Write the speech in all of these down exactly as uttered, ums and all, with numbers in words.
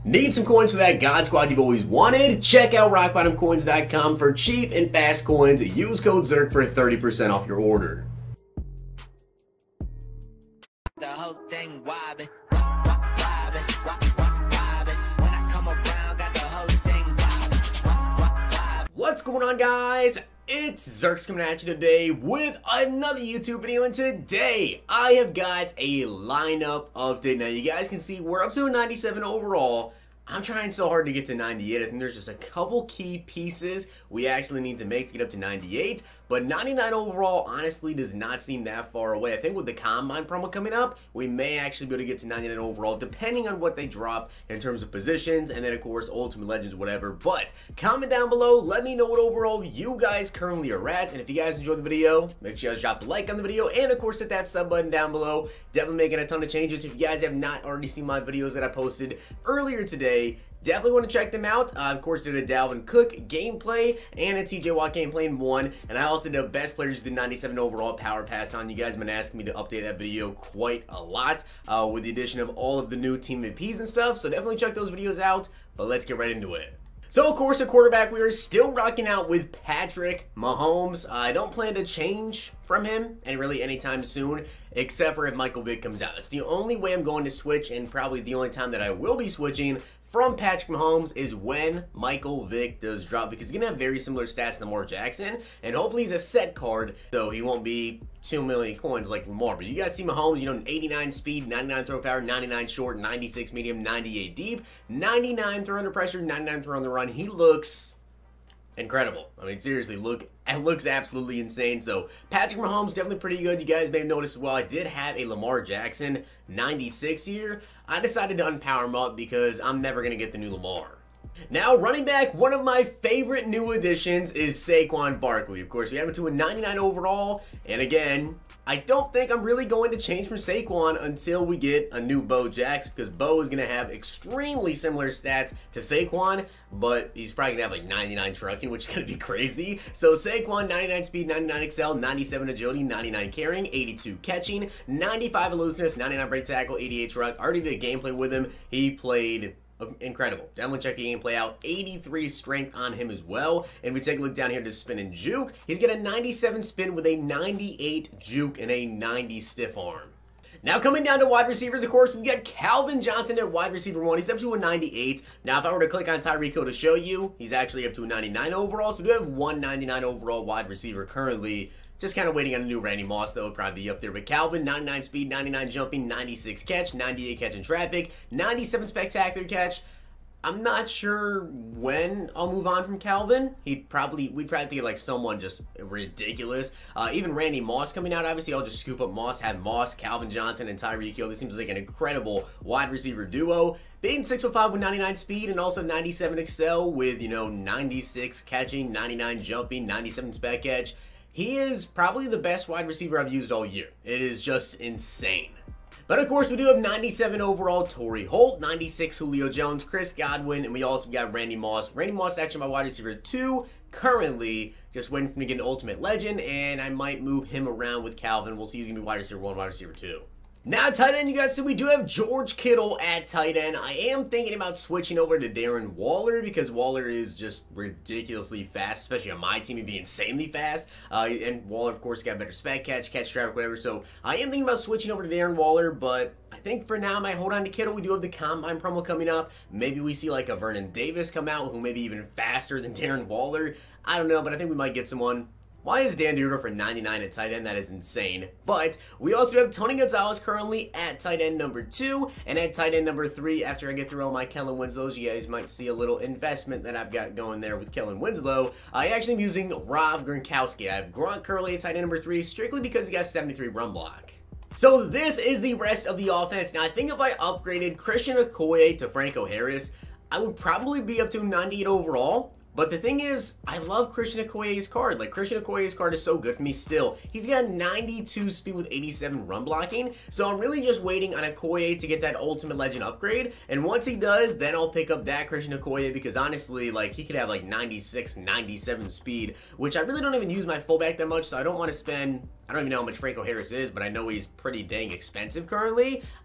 Need some coins for that God Squad you've always wanted? Check out rock bottom coins dot com for cheap and fast coins. Use code ZERK for thirty percent off your order. The whole thing wobbin', wobbin', wobbin', wobbin'. When I come around, got the whole thing wobbin', wobbin'. What's going on, guys? It's Zerks coming at you today with another YouTube video, and today I have got a lineup update. Now you guys can see we're up to a ninety-seven overall. I'm trying so hard to get to ninety-eight. I think there's just a couple key pieces we actually need to make to get up to ninety-eight. But ninety-nine overall honestly does not seem that far away. I think with the Combine promo coming up, we may actually be able to get to ninety-nine overall, depending on what they drop in terms of positions, and then of course Ultimate Legends, whatever. But comment down below, let me know what overall you guys currently are at. And if you guys enjoyed the video, make sure you guys drop a like on the video, and of course hit that sub button down below. Definitely making a ton of changes. If you guys have not already seen my videos that I posted earlier today, definitely want to check them out. Uh, of course, did a Dalvin Cook gameplay and a T J Watt gameplay in one. And I also did a best players to ninety-seven overall power pass on. You guys have been asking me to update that video quite a lot uh, with the addition of all of the new team M V Ps and stuff. So definitely check those videos out. But let's get right into it. So, of course, at quarterback, we are still rocking out with Patrick Mahomes. I don't plan to change from him and really anytime soon, except for if Michael Vick comes out. That's the only way I'm going to switch, and probably the only time that I will be switching from Patrick Mahomes is when Michael Vick does drop, because he's going to have very similar stats to Lamar Jackson, and hopefully he's a set card, so he won't be two million coins like Lamar. But you guys see Mahomes, you know, eighty-nine speed, ninety-nine throw power, ninety-nine short, ninety-six medium, ninety-eight deep, ninety-nine throw under pressure, ninety-nine throw on the run. He looks incredible. I mean, seriously, look, it looks absolutely insane. So Patrick Mahomes definitely pretty good. You guys may have noticed as well, I did have a Lamar Jackson ninety-six here. I decided to unpower him up because I'm never going to get the new Lamar. Now, running back, one of my favorite new additions is Saquon Barkley. Of course, we have him to a ninety-nine overall, and again, I don't think I'm really going to change from Saquon until we get a new Bo Jax, because Bo is going to have extremely similar stats to Saquon, but he's probably going to have like ninety-nine trucking, which is going to be crazy. So Saquon, ninety-nine speed, ninety-nine excel, ninety-seven agility, ninety-nine carrying, eighty-two catching, ninety-five elusiveness, ninety-nine break tackle, eighty-eight truck. I already did a gameplay with him. He played incredible. Definitely check the gameplay out. eighty-three strength on him as well. And we take a look down here to spin and juke. He's got a ninety-seven spin with a ninety-eight juke and a ninety stiff arm. Now coming down to wide receivers, of course, we've got Calvin Johnson at wide receiver one. He's up to a ninety-eight. Now, if I were to click on Tyreek Hill to show you, he's actually up to a ninety-nine overall. So we do have one ninety-nine overall wide receiver currently. Just kind of waiting on a new Randy Moss, though. It'll probably be up there. But Calvin, ninety-nine speed, ninety-nine jumping, ninety-six catch, ninety-eight catch in traffic, ninety-seven spectacular catch. I'm not sure when I'll move on from Calvin. He'd probably, we'd probably have to get like someone just ridiculous. Uh, even Randy Moss coming out, obviously I'll just scoop up Moss, have Moss, Calvin Johnson, and Tyreek Hill. This seems like an incredible wide receiver duo. Being six foot five with ninety-nine speed and also ninety-seven excel with, you know, ninety-six catching, ninety-nine jumping, ninety-seven spec catch. He is probably the best wide receiver I've used all year. It is just insane. But of course, we do have ninety-seven overall Torrey Holt, ninety-six Julio Jones, Chris Godwin, and we also got Randy Moss. Randy Moss is actually my wide receiver two currently, just waiting for me to get an Ultimate Legend, and I might move him around with Calvin. We'll see who's going to be wide receiver one, wide receiver two. Now, tight end, you guys see we do have George Kittle at tight end. I am thinking about switching over to Darren Waller because Waller is just ridiculously fast, especially on my team. He'd be insanely fast. Uh, and Waller, of course, got better spec catch, catch traffic, whatever. So I am thinking about switching over to Darren Waller, but I think for now I might hold on to Kittle. We do have the Combine promo coming up. Maybe we see like a Vernon Davis come out who may be even faster than Darren Waller. I don't know, but I think we might get someone. Why is Dan Duda for ninety-nine at tight end? That is insane. But we also have Tony Gonzalez currently at tight end number two, and at tight end number three, after I get through all my Kellen Winslows, you guys might see a little investment that I've got going there with Kellen Winslow. I actually am using Rob Gronkowski. I have Gronk currently at tight end number three, strictly because he got seventy-three run block. So this is the rest of the offense. Now, I think if I upgraded Christian Okoye to Franco Harris, I would probably be up to ninety-eight overall. But the thing is, I love Christian Okoye's card. Like, Christian Okoye's card is so good for me still. He's got ninety-two speed with eighty-seven run blocking. So I'm really just waiting on Okoye to get that Ultimate Legend upgrade. And once he does, then I'll pick up that Christian Okoye, because honestly, like, he could have like ninety-six, ninety-seven speed, which I really don't even use my fullback that much, so I don't want to spend I don't even know how much Franco Harris is, but I know he's pretty dang expensive currently.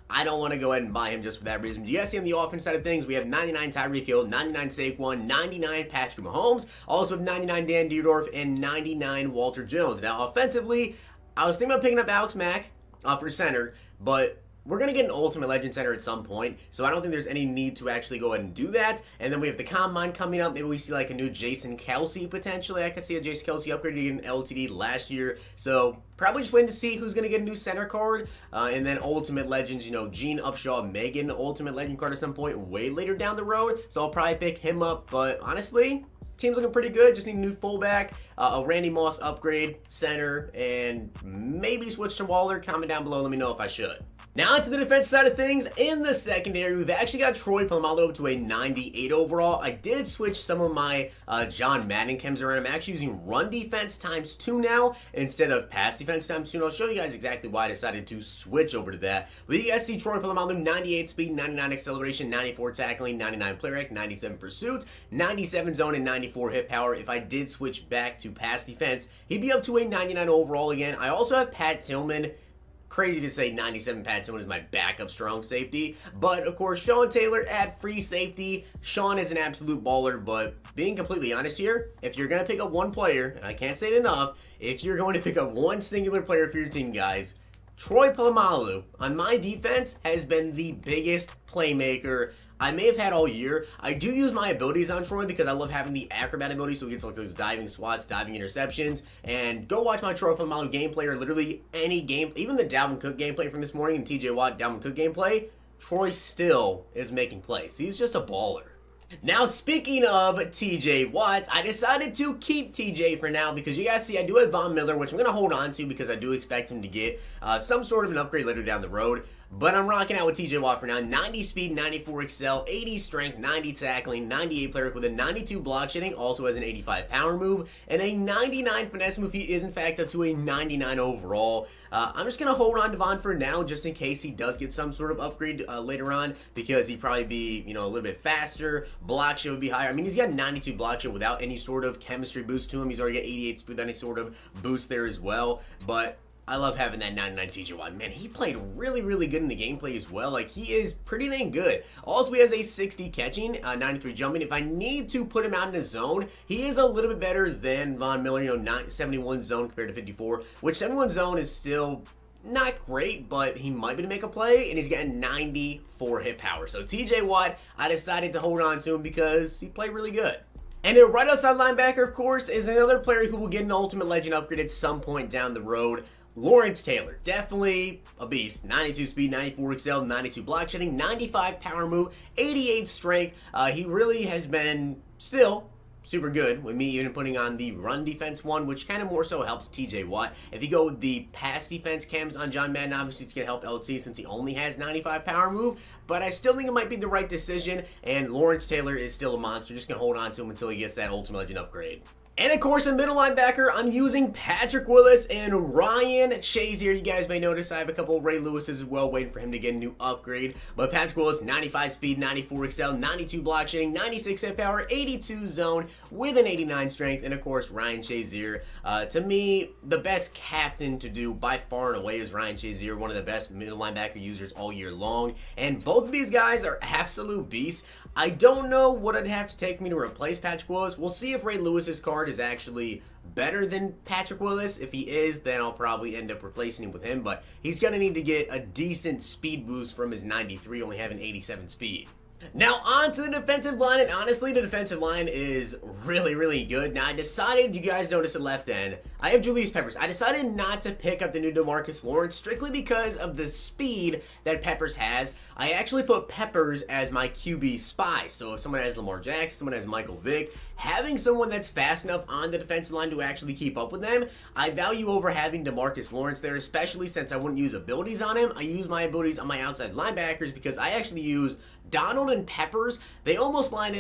I don't want to go ahead and buy him just for that reason. You guys see on the offense side of things, we have ninety-nine Tyreek Hill, ninety-nine Saquon, ninety-nine Patrick Mahomes, also have ninety-nine Dan Dierdorf, and ninety-nine Walter Jones. Now, offensively, I was thinking about picking up Alex Mack uh, for center, but we're going to get an Ultimate Legend Center at some point, so I don't think there's any need to actually go ahead and do that. And then we have the Combine coming up. Maybe we see like a new Jason Kelce potentially. I could see a Jason Kelce upgraded in L T D last year, so probably just waiting to see who's going to get a new center card. Uh, and then Ultimate Legends, you know, Gene Upshaw may get an Ultimate Legend card at some point way later down the road, so I'll probably pick him up. But honestly, team's looking pretty good. Just need a new fullback, uh, a Randy Moss upgrade, center, and maybe switch to Waller. Comment down below. Let me know if I should. Now onto the defense side of things. In the secondary, we've actually got Troy Polamalu up to a ninety-eight overall. I did switch some of my uh, John Madden chems around. I'm actually using run defense times two now instead of pass defense times two. And I'll show you guys exactly why I decided to switch over to that. But you guys see Troy Polamalu, ninety-eight speed, ninety-nine acceleration, ninety-four tackling, ninety-nine play rec, ninety-seven pursuit, ninety-seven zone, and ninety-four hit power. If I did switch back to pass defense, he'd be up to a ninety-nine overall again. I also have Pat Tillman. Crazy to say ninety-seven Pat Tillman is my backup strong safety, but of course Sean Taylor at free safety. Sean is an absolute baller, but being completely honest here, if you're going to pick up one player, and I can't say it enough, if you're going to pick up one singular player for your team, guys, Troy Polamalu on my defense has been the biggest playmaker I may have had all year. I do use my abilities on Troy because I love having the acrobat ability, so he gets like those diving swats, diving interceptions. And go watch my Troy Polamalu gameplay, or literally any game, even the Dalvin Cook gameplay from this morning and T J Watt Dalvin Cook gameplay. Troy still is making plays. He's just a baller. Now, speaking of T J Watt, I decided to keep T J for now because you guys see I do have Von Miller, which I'm going to hold on to because I do expect him to get uh, some sort of an upgrade later down the road. But I'm rocking out with T J Watt for now. ninety speed, ninety-four excel, eighty strength, ninety tackling, ninety-eight player with a ninety-two block shedding, also has an eighty-five power move, and a ninety-nine finesse move. He is in fact up to a ninety-nine overall. Uh, I'm just going to hold on to Von for now just in case he does get some sort of upgrade uh, later on, because he'd probably be, you know, a little bit faster. Block shed would be higher. I mean, he's got ninety-two block shed without any sort of chemistry boost to him. He's already got eighty-eight speed with any sort of boost there as well. But I love having that ninety-nine T J Watt. Man, he played really, really good in the gameplay as well. Like, he is pretty dang good. Also, he has a sixty catching, uh, ninety-three jumping. If I need to put him out in the zone, he is a little bit better than Von Miller. You know, seventy-one zone compared to fifty-four, which seventy-one zone is still not great, but he might be to make a play, and he's got ninety-four hit power. So T J Watt, I decided to hold on to him because he played really good. And a right outside linebacker, of course, is another player who will get an Ultimate Legend upgrade at some point down the road. Lawrence Taylor, definitely a beast. ninety-two speed, ninety-four excel, ninety-two block shedding, ninety-five power move, eighty-eight strength. Uh, he really has been still super good, with me even putting on the run defense one, which kind of more so helps T J Watt. If you go with the pass defense chems on John Madden, obviously it's going to help L T since he only has ninety-five power move, but I still think it might be the right decision, and Lawrence Taylor is still a monster. Just going to hold on to him until he gets that Ultimate Legend upgrade. And of course, in middle linebacker, I'm using Patrick Willis and Ryan Shazier. You guys may notice I have a couple of Ray Lewis's as well, waiting for him to get a new upgrade. But Patrick Willis, ninety-five speed, ninety-four excel, ninety-two block shedding, ninety-six hit power, eighty-two zone with an eighty-nine strength. And of course, Ryan Shazier. Uh, to me, the best captain to do by far and away is Ryan Shazier, one of the best middle linebacker users all year long. And both of these guys are absolute beasts. I don't know what it'd have to take for me to replace Patrick Willis. We'll see if Ray Lewis's card is actually better than Patrick Willis. If he is, then I'll probably end up replacing him with him, but he's going to need to get a decent speed boost from his ninety-three, only having eighty-seven speed. Now on to the defensive line, and honestly the defensive line is really, really good. Now I decided, you guys notice at left end, I have Julius Peppers. I decided not to pick up the new DeMarcus Lawrence strictly because of the speed that Peppers has. I actually put Peppers as my Q B spy. So if someone has Lamar Jackson, someone has Michael Vick, having someone that's fast enough on the defensive line to actually keep up with them, I value over having DeMarcus Lawrence there, especially since I wouldn't use abilities on him. I use my abilities on my outside linebackers because I actually use Donald and Peppers. They almost line up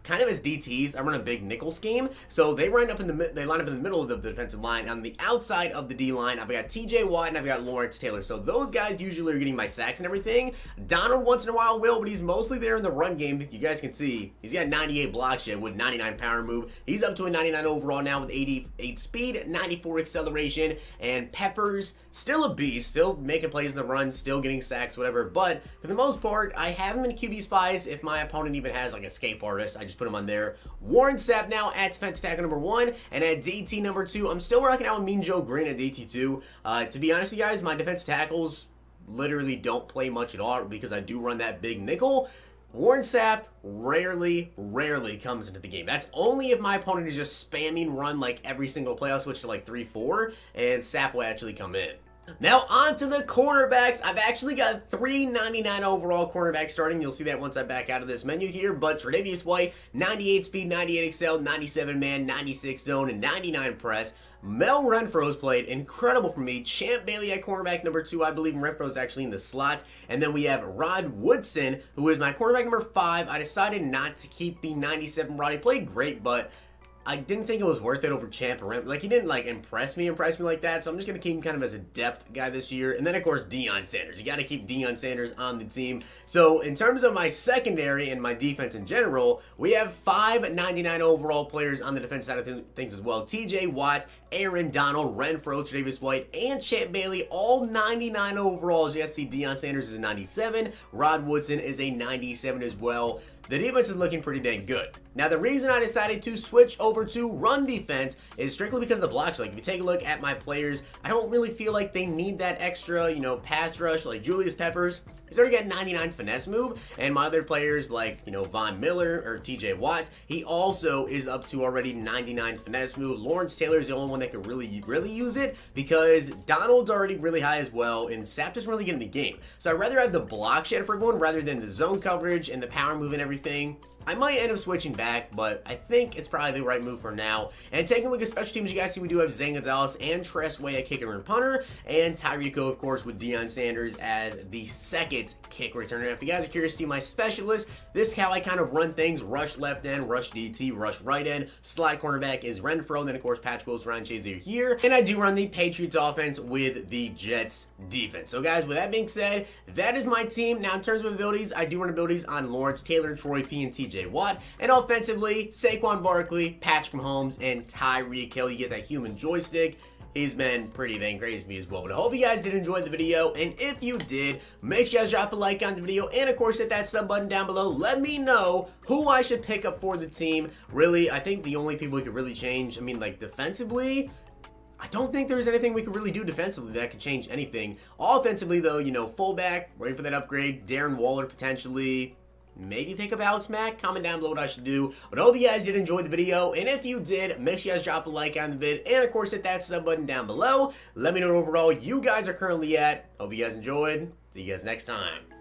kind of as D Ts, I run a big nickel scheme, so they line up in the they line up in the middle of the defensive line. On the outside of the D line, I've got T J Watt and I've got Lawrence Taylor. So those guys usually are getting my sacks and everything. Donald once in a while will, but he's mostly there in the run game. You guys can see he's got ninety-eight blocks yet with ninety-nine power move. He's up to a ninety-nine overall now with eighty-eight speed, ninety-four acceleration, and Peppers still a beast, still making plays in the run, still getting sacks, whatever. But for the most part, I have him in Q B spies. If my opponent even has like escape artist, I just put him on there. Warren Sapp now at defensive tackle number one, and at D T number two, I'm still rocking out with Mean Joe Green at D T two. Uh, to be honest with you guys, my defense tackles literally don't play much at all because I do run that big nickel. Warren Sapp rarely, rarely comes into the game. That's only if my opponent is just spamming run like every single play. I'll switch to like three four, and Sapp will actually come in. Now on to the cornerbacks. I've actually got three ninety-nine overall cornerbacks starting. You'll see that once I back out of this menu here. But Tre'Davious White, ninety-eight speed, ninety-eight excel, ninety-seven man, ninety-six zone, and ninety-nine press. Mel Renfro's played incredible for me. Champ Bailey at cornerback number two. I believe Renfro's actually in the slot. And then we have Rod Woodson, who is my cornerback number five. I decided not to keep the ninety-seven Rod. He played great, but I didn't think it was worth it over Champ or Renfro. Like, he didn't, like, impress me, impress me like that, so I'm just going to keep him kind of as a depth guy this year. And then, of course, Deion Sanders. You got to keep Deion Sanders on the team. So, in terms of my secondary and my defense in general, we have five ninety-nine overall players on the defense side of th things as well. T J Watt, Aaron Donald, Renfro, Tre'Davious White, and Champ Bailey, all ninety-nine overalls. You guys see Deion Sanders is a ninety-seven. Rod Woodson is a ninety-seven as well. The defense is looking pretty dang good. Now, the reason I decided to switch over to run defense is strictly because of the blocks. Like, if you take a look at my players, I don't really feel like they need that extra, you know, pass rush. Like Julius Peppers, he's already got ninety-nine finesse move, and my other players like, you know, Von Miller or T J Watt, he also is up to already ninety-nine finesse move. Lawrence Taylor is the only one that could really, really use it because Donald's already really high as well, and Sapp doesn't really get in the game. So I'd rather have the block shed for everyone rather than the zone coverage and the power move and everything. I might end up switching back, but I think it's probably the right move for now. And taking a look at special teams, you guys see we do have Zane Gonzalez and Tress Way at kicker and punter, and Tyreeko, of course, with Deion Sanders as the second kick returner. If you guys are curious to see my specialist, this is how I kind of run things: rush left end, rush D T, rush right end. Slot cornerback is Renfro, and then of course Patrick Willis, Ryan Shazier here. And I do run the Patriots offense with the Jets defense. So guys, with that being said, that is my team. Now in terms of abilities, I do run abilities on Lawrence Taylor, Troy P, and T J Watt. And offensively, Saquon Barkley, Patrick Mahomes, and Tyreek Hill. You get that human joystick. He's been pretty dang crazy to me as well. But I hope you guys did enjoy the video. And if you did, make sure you guys drop a like on the video. And of course, hit that sub button down below. Let me know who I should pick up for the team. Really, I think the only people we could really change, I mean, like, defensively, I don't think there's anything we could really do defensively that could change anything. Offensively, though, you know, fullback, waiting for that upgrade. Darren Waller, potentially. Maybe pick up Alex Mack. Comment down below what I should do. But I hope you guys did enjoy the video. And if you did, make sure you guys drop a like on the vid. And of course, hit that sub button down below. Let me know what overall you guys are currently at. Hope you guys enjoyed. See you guys next time.